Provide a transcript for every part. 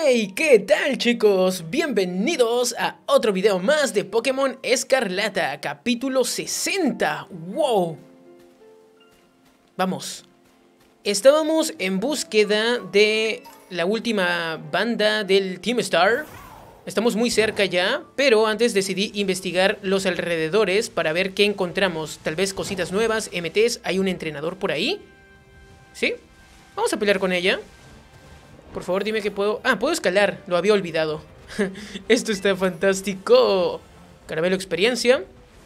Hey, ¿qué tal, chicos? Bienvenidos a otro video más de Pokémon Escarlata, capítulo 60. ¡Wow! Vamos. Estábamos en búsqueda de la última banda del Team Star. Estamos muy cerca ya, pero antes decidí investigar los alrededores para ver qué encontramos. Tal vez cositas nuevas, MTs, ¿hay un entrenador por ahí? ¿Sí? Vamos a pelear con ella. Por favor, dime que puedo... Ah, puedo escalar, lo había olvidado. Esto está fantástico. Caramelo experiencia.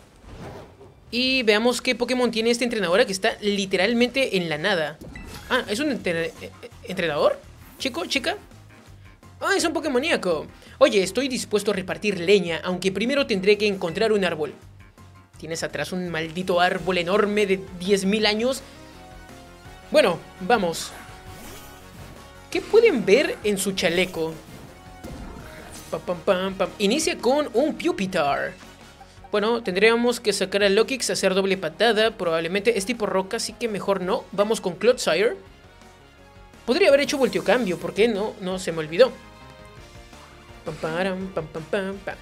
Y veamos qué Pokémon tiene esta entrenadora que está literalmente en la nada. Ah, ¿es un entrenador? ¿Chico? ¿Chica? Ah, es un Pokémoníaco. Oye, estoy dispuesto a repartir leña, aunque primero tendré que encontrar un árbol. ¿Tienes atrás un maldito árbol enorme de 10.000 años? Bueno, vamos. ¿Qué pueden ver en su chaleco? Pam, pam, pam, pam. Inicia con un Pupitar. Bueno, tendríamos que sacar a Lokix, hacer doble patada. Probablemente es tipo roca, así que mejor no. Vamos con Clodsire. Podría haber hecho volteocambio, ¿por qué no? No, se me olvidó. Pam, param, pam, pam, pam, pam.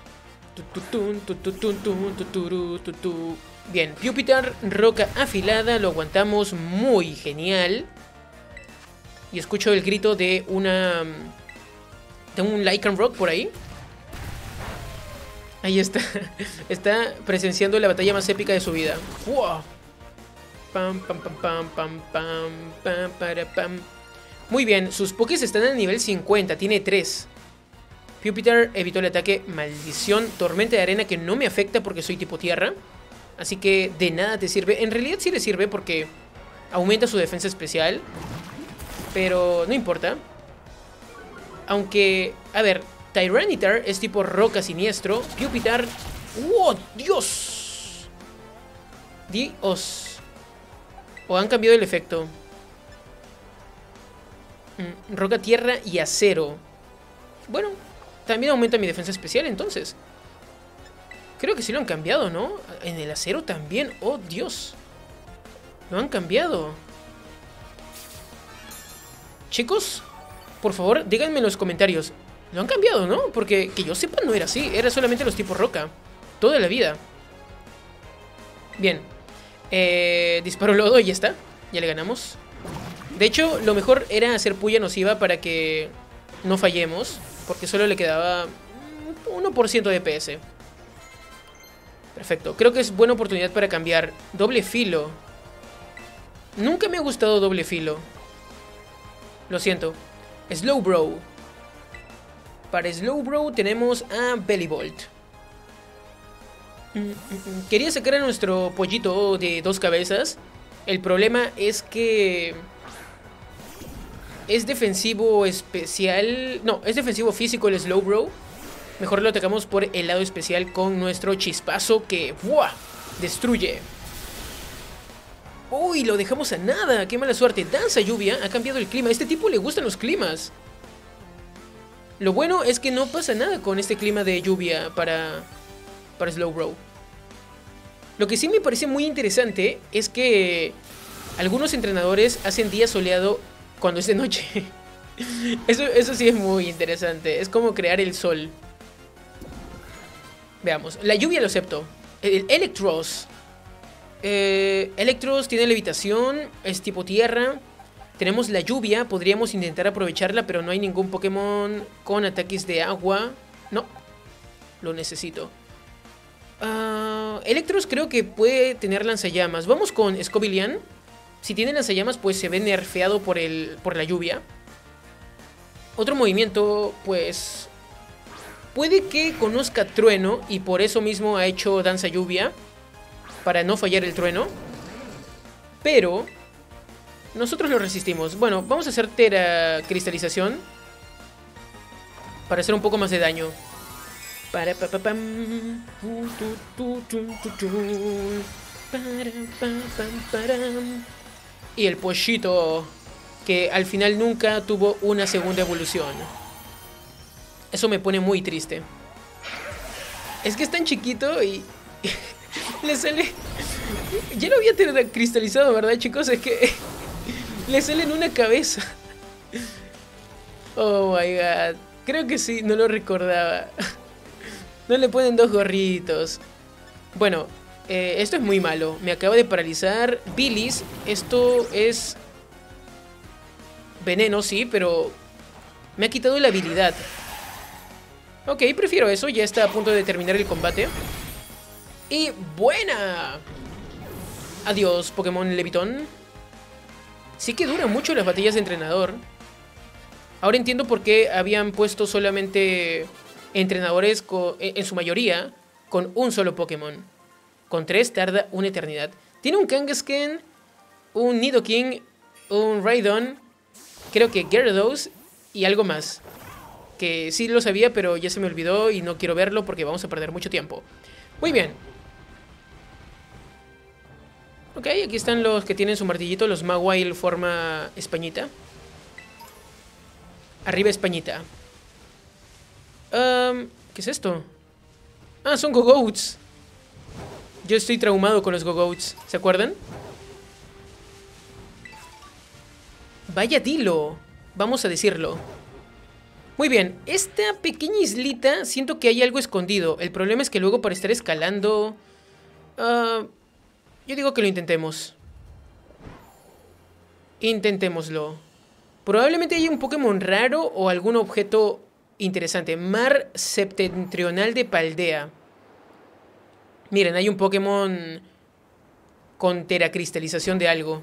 Bien, Pupitar, roca afilada. Lo aguantamos muy genial. Y escucho el grito de una... de un Lycanroc por ahí. Ahí está. Está presenciando la batalla más épica de su vida. ¡Wow! Pam, pam, pam, pam, pam, pam, pam, para, pam. Muy bien, sus Pokés están a nivel 50, tiene 3. Pupitar evitó el ataque. Maldición, tormenta de arena que no me afecta porque soy tipo tierra. Así que de nada te sirve. En realidad sí le sirve porque aumenta su defensa especial. Pero no importa. Aunque, a ver, Tyranitar es tipo roca siniestro. Pupitar... ¡Oh, Dios! Dios. O han cambiado el efecto. Roca, tierra y acero. Bueno, también aumenta mi defensa especial entonces. Creo que sí lo han cambiado, ¿no? En el acero también. ¡Oh, Dios! Lo han cambiado. Chicos, por favor, díganme en los comentarios. Lo han cambiado, ¿no? Porque que yo sepa no era así. Era solamente los tipos roca. Toda la vida. Bien. Disparo lodo y ya está. Ya le ganamos. De hecho, lo mejor era hacer puya nociva para que no fallemos. Porque solo le quedaba 1% de DPS. Perfecto. Creo que es buena oportunidad para cambiar. Doble filo. Nunca me ha gustado doble filo. Lo siento. Slowbro. Para Slowbro tenemos a Bellibolt. Quería sacar a nuestro pollito de 2 cabezas. El problema es que es defensivo especial. No, es defensivo físico el Slowbro. Mejor lo atacamos por el lado especial con nuestro chispazo que ¡buah! Destruye. ¡Uy! Lo dejamos a nada. ¡Qué mala suerte! Danza lluvia ha cambiado el clima. A este tipo le gustan los climas. Lo bueno es que no pasa nada con este clima de lluvia para Slowbro. Lo que sí me parece muy interesante es que algunos entrenadores hacen día soleado cuando es de noche. Eso sí es muy interesante. Es como crear el sol. Veamos. La lluvia lo acepto. El Electros. Electros tiene levitación, es tipo tierra. Tenemos la lluvia, podríamos intentar aprovecharla, pero no hay ningún Pokémon con ataques de agua. No, lo necesito. Electros creo que puede tener lanzallamas. Vamos con Scobilian. Si tiene lanzallamas, pues se ve nerfeado por la lluvia. Otro movimiento, pues puede que conozca trueno y por eso mismo ha hecho danza lluvia, para no fallar el trueno. Pero nosotros lo resistimos. Bueno, vamos a hacer teracristalización para hacer un poco más de daño. Y el pollito, que al final nunca tuvo una segunda evolución. Eso me pone muy triste. Es que es tan chiquito y... le sale... Ya lo había cristalizado, ¿verdad, chicos? Es que le sale en una cabeza. Oh my god. Creo que sí, no lo recordaba. No le ponen dos gorritos. Bueno, esto es muy malo. Me acaba de paralizar Bilis. Esto es veneno, sí, pero me ha quitado la habilidad. Ok, prefiero eso. Ya está a punto de terminar el combate. Y buena. Adiós, Pokémon Levitón. Sí que duran mucho las batallas de entrenador. Ahora entiendo por qué habían puesto solamente entrenadores en su mayoría con un solo Pokémon. Con 3 tarda una eternidad. Tiene un Kangaskhan, un Nidoking, un Raidon, creo que Gyarados y algo más. Que sí lo sabía, pero ya se me olvidó y no quiero verlo porque vamos a perder mucho tiempo. Muy bien. Ok, aquí están los que tienen su martillito, los Mawile forma españita. Arriba españita. ¿Qué es esto? Ah, son Go-Goats. Yo estoy traumado con los Go-Goats, ¿se acuerdan? Vaya dilo, vamos a decirlo. Muy bien, esta pequeña islita siento que hay algo escondido. El problema es que luego para estar escalando... yo digo que lo intentemos. Intentémoslo. Probablemente haya un Pokémon raro o algún objeto interesante. Mar septentrional de Paldea. Miren, hay un Pokémon con teracristalización de algo.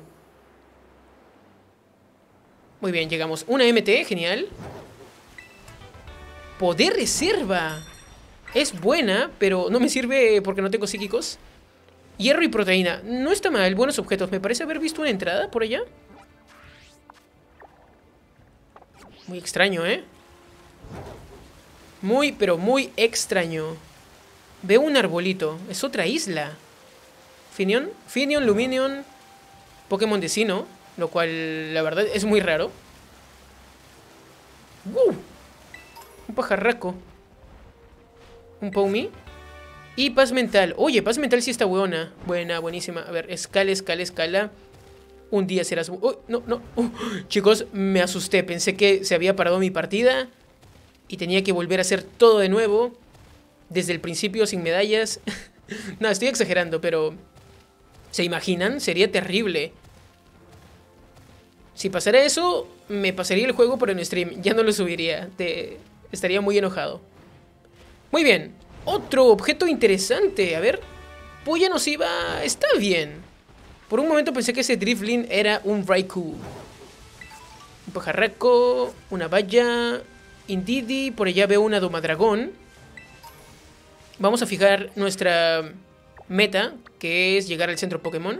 Muy bien, llegamos. Una MT, genial. Poder reserva. Es buena, pero no me sirve porque no tengo psíquicos. Hierro y proteína. No está mal, buenos objetos. Me parece haber visto una entrada por allá. Muy extraño, ¿eh? Muy, pero muy extraño. Veo un arbolito. Es otra isla. Finion. Finion, Luminion. Pokémon de Sinnoh. Lo cual, la verdad, es muy raro. Un pajarraco. Un Pawmi. Y paz mental. Oye, paz mental sí está buena. Buena, buenísima. A ver, escala, escala, escala. Un día serás... Oh, no, no. Chicos, me asusté. Pensé que se había parado mi partida. Y tenía que volver a hacer todo de nuevo. Desde el principio, sin medallas. No, estoy exagerando, pero... ¿se imaginan? Sería terrible. Si pasara eso, me pasaría el juego por en stream. Ya no lo subiría. Estaría muy enojado. Muy bien. Otro objeto interesante. A ver. Puya nociva. Está bien. Por un momento pensé que ese Drifloon era un Raikou. Un pajarraco. Una valla. Indeedee. Por allá veo una Domadragón. Vamos a fijar nuestra meta, que es llegar al centro Pokémon.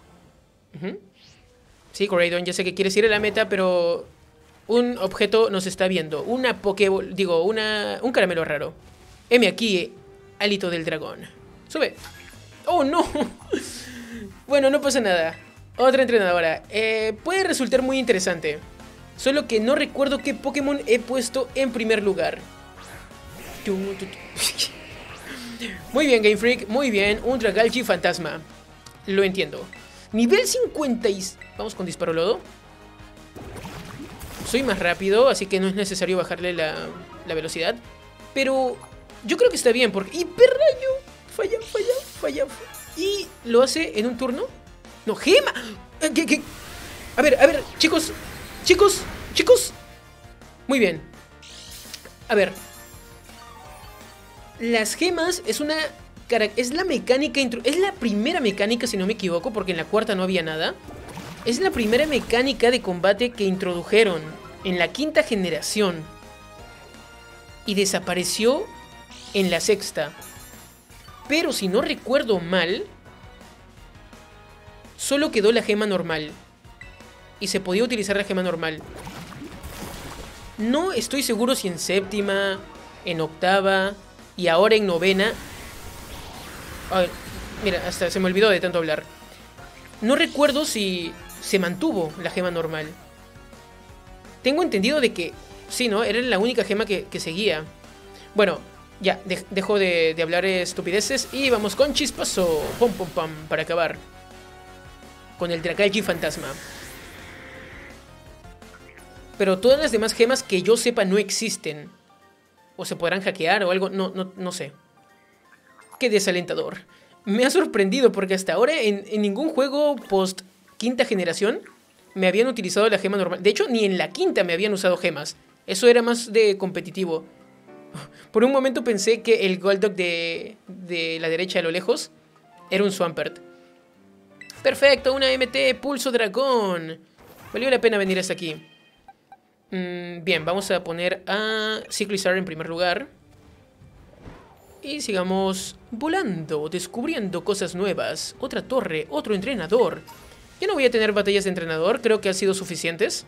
Sí, Coraidon, ya sé que quieres ir a la meta, pero un objeto nos está viendo. Una Pokéball, digo, un caramelo raro. Heme aquí, hálito del dragón. Sube. ¡Oh, no! Bueno, no pasa nada. Otra entrenadora. Puede resultar muy interesante. Solo que no recuerdo qué Pokémon he puesto en primer lugar. Muy bien, Game Freak. Muy bien. Un Dragalge fantasma. Lo entiendo. Nivel 50 y... Vamos con disparo lodo. Soy más rápido, así que no es necesario bajarle la velocidad. Pero yo creo que está bien porque... ¡Hiperrayo! Falla, falla, falla. Y lo hace en un turno. ¡No, gema! ¿Qué? A ver, chicos. Chicos. Muy bien. A ver. Las gemas es una... Es la mecánica... Es la primera mecánica, si no me equivoco, porque en la cuarta no había nada. Es la primera mecánica de combate que introdujeron en la quinta generación. Y desapareció en la sexta. Pero si no recuerdo mal, solo quedó la gema normal. Y se podía utilizar la gema normal. No estoy seguro si en séptima, en octava y ahora en novena. Ay, mira, hasta se me olvidó de tanto hablar. No recuerdo si se mantuvo la gema normal. Tengo entendido de que sí, ¿no? Era la única gema que seguía. Bueno, ya, dejo de hablar estupideces y vamos con chispazo. Pom, pom, pam, para acabar con el Dragalge fantasma. Pero todas las demás gemas que yo sepa no existen. O se podrán hackear o algo. No sé. Qué desalentador. Me ha sorprendido porque hasta ahora en ningún juego post quinta generación me habían utilizado la gema normal. De hecho, ni en la quinta me habían usado gemas. Eso era más de competitivo. Por un momento pensé que el Golduck de la derecha a lo lejos era un Swampert. Perfecto, una MT Pulso Dragón. Valió la pena venir hasta aquí. Bien, vamos a poner a Cyclizar en primer lugar. Y sigamos volando, descubriendo cosas nuevas. Otra torre, otro entrenador. Yo no voy a tener batallas de entrenador, creo que han sido suficientes.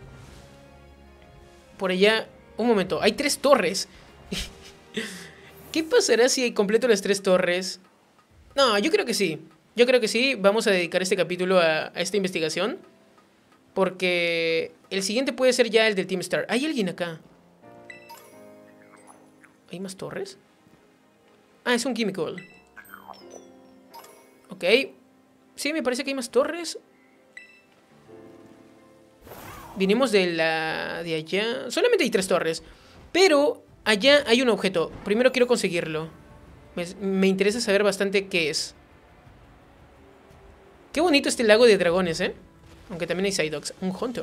Por allá, un momento, hay 3 torres. ¿Qué pasará si completo las 3 torres? No, yo creo que sí. Yo creo que sí, vamos a dedicar este capítulo a esta investigación. Porque el siguiente puede ser ya el del Team Star. ¿Hay alguien acá? ¿Hay más torres? Ah, es un Chemical. Ok. Sí, me parece que hay más torres. Vinimos de allá. Solamente hay 3 torres. Pero allá hay un objeto. Primero quiero conseguirlo. Me interesa saber bastante qué es. Qué bonito este lago de dragones, ¿eh? Aunque también hay Psyducks. Un Hunter.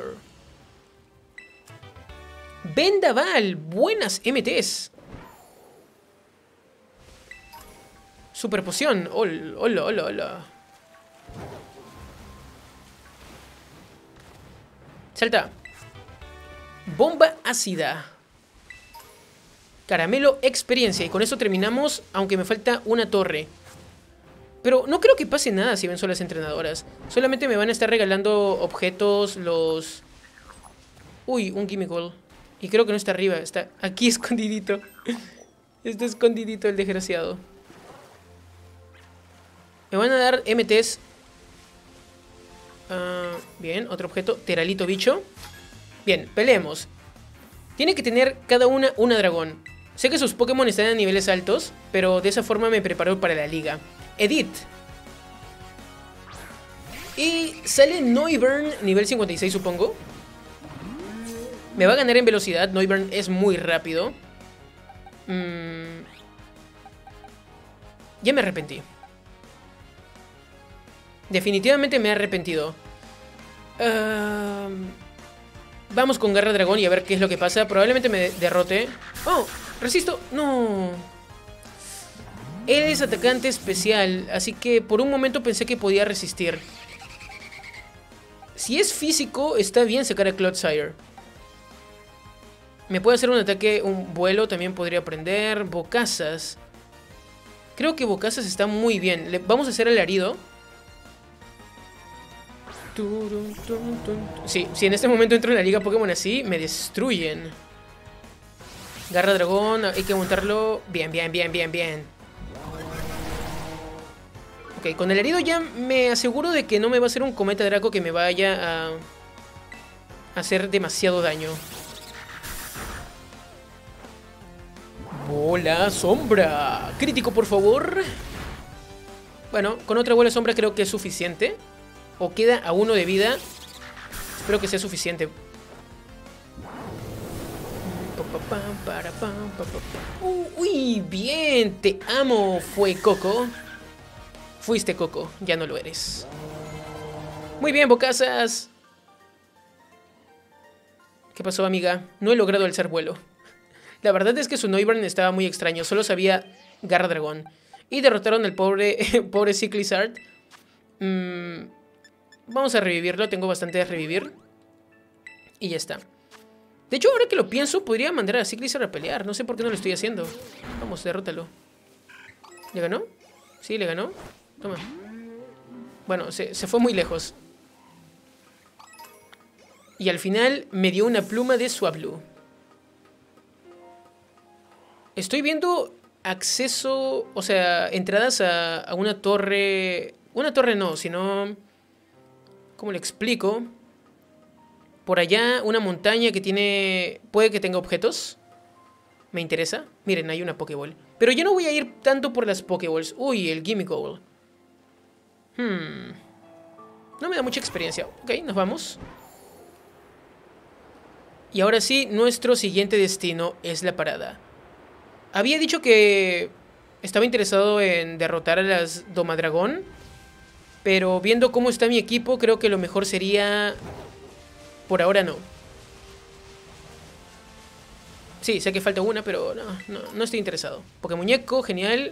Vendaval. Buenas MTs. Super poción. Hola, hola, hola. Salta. Bomba ácida. Caramelo experiencia. Y con eso terminamos, aunque me falta una torre. Pero no creo que pase nada si venzo a las entrenadoras. Solamente me van a estar regalando objetos, los... Uy, un Chemical. Y creo que no está arriba, está aquí escondidito. Está escondidito el desgraciado. Me van a dar MTs. Bien, otro objeto. Teralito bicho. Bien, peleemos. Tiene que tener cada una dragón. Sé que sus Pokémon están a niveles altos, pero de esa forma me preparo para la liga. Edith. Y sale Noivern, nivel 56 supongo. Me va a ganar en velocidad. Noivern es muy rápido. Ya me arrepentí. Definitivamente me he arrepentido. Vamos con Garra Dragón y a ver qué es lo que pasa. Probablemente me derrote. ¡Oh! ¡Resisto! ¡No! Él es atacante especial, así que por un momento pensé que podía resistir. Si es físico, está bien sacar a Clodsire. Me puede hacer un ataque, un vuelo, también podría aprender. Bocazas. Creo que Bocazas está muy bien. Vamos a hacer alarido. Sí, si en este momento entro en la liga Pokémon así, me destruyen. Garra Dragón, hay que montarlo. Bien, bien, bien, bien, bien. Ok, con el herido ya me aseguro de que no me va a hacer un Cometa Draco que me vaya a hacer demasiado daño. Bola sombra. Crítico, por favor. Bueno, con otra bola sombra creo que es suficiente. O queda a 1 de vida. Espero que sea suficiente. Uy, bien. Te amo, fue Coco. Fuiste Coco, ya no lo eres. Muy bien, Bocazas. ¿Qué pasó, amiga? No he logrado alzar vuelo. La verdad es que su Noivern estaba muy extraño. Solo sabía Garra Dragón. Y derrotaron al pobre Cyclizar. Vamos a revivirlo. Tengo bastante de revivir. Y ya está. De hecho, ahora que lo pienso, podría mandar a Cyclizar a pelear. No sé por qué no lo estoy haciendo. Vamos, derrótalo. ¿Le ganó? Sí, le ganó. Toma. Bueno, se fue muy lejos. Y al final me dio una pluma de Swablu. Estoy viendo acceso, o sea, entradas a una torre. Una torre no, sino... ¿Cómo le explico? Por allá una montaña que tiene... Puede que tenga objetos. Me interesa. Miren, hay una Pokéball. Pero yo no voy a ir tanto por las Pokéballs. Uy, el Gimmighoul. No me da mucha experiencia. Ok, nos vamos. Y ahora sí, nuestro siguiente destino es la parada. Había dicho que estaba interesado en derrotar a las Domadragón, pero viendo cómo está mi equipo, creo que lo mejor sería... Por ahora no. Sí, sé que falta una, pero no estoy interesado. Pokémuñeco, genial.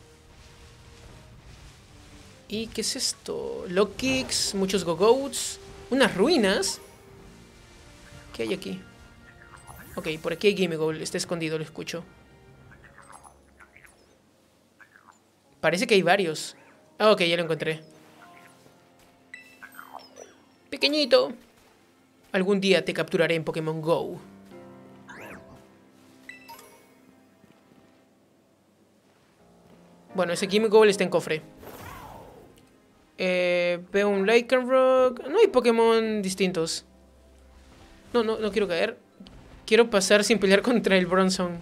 ¿Y qué es esto? Lockicks, muchos Go-Goats, unas ruinas. ¿Qué hay aquí? Ok, por aquí hay Gimmighoul, está escondido, lo escucho. Parece que hay varios. Ah, ok, ya lo encontré. Pequeñito. Algún día te capturaré en Pokémon Go. Bueno, ese Gimmighoul está en cofre. Veo un Lycanroc. No hay Pokémon distintos. No quiero caer. Quiero pasar sin pelear contra el Bronzong.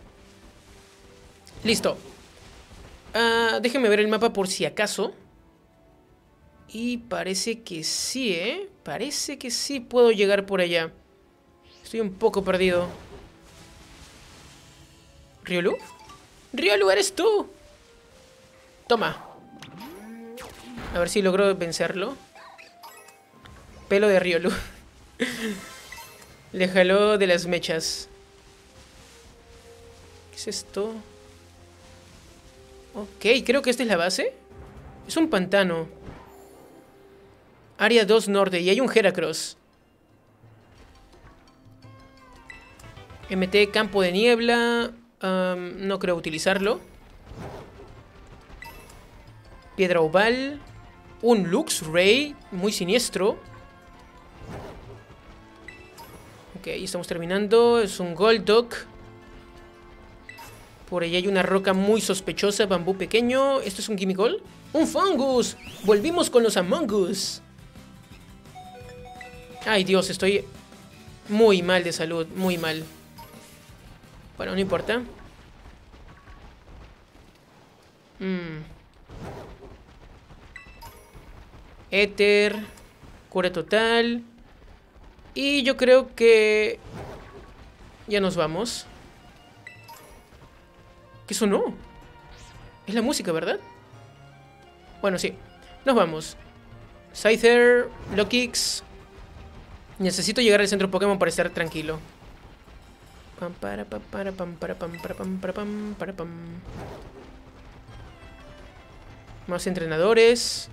Listo. Déjenme ver el mapa por si acaso. Y parece que sí, ¿eh? Parece que sí puedo llegar por allá. Estoy un poco perdido. ¿Riolu? ¡Riolu, eres tú! Toma. A ver si logro vencerlo. Pelo de Riolu. Le jaló de las mechas. ¿Qué es esto? Ok, creo que esta es la base. Es un pantano. Área 2 norte. Y hay un Heracross. MT campo de niebla. No creo utilizarlo. Piedra oval. Un Luxray. Muy siniestro. Ok, estamos terminando. Es un Golduck. Por ahí hay una roca muy sospechosa. Bambú pequeño. ¿Esto es un Gimmighoul? ¡Un Fungus! Volvimos con los Among Us. Ay, Dios, estoy muy mal de salud. Muy mal. Bueno, no importa. Éter. Cura total. Y yo creo que... ya nos vamos. ¿Qué sonó? Es la música, ¿verdad? Bueno, sí. Nos vamos. Scyther, Lockix. Necesito llegar al centro Pokémon para estar tranquilo. Más entrenadores.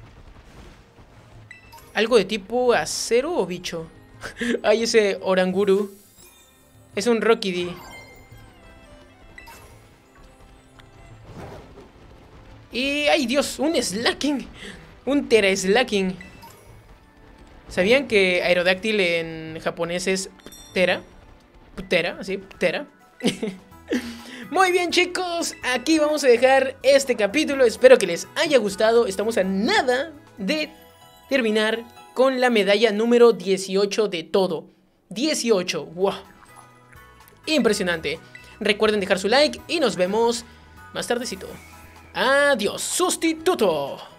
¿Algo de tipo acero o bicho? Ay, ese Oranguru. Es un Rockidee. Y... ¡ay, Dios! Un Slaking. Un Tera Slaking. ¿Sabían que Aerodáctil en japonés es Tera? Ptera, así, Tera. Muy bien, chicos. Aquí vamos a dejar este capítulo. Espero que les haya gustado. Estamos a nada de terminar con la medalla número 18 de todo. 18. ¡Wow! Impresionante. Recuerden dejar su like y nos vemos más tardecito. Adiós, sustituto.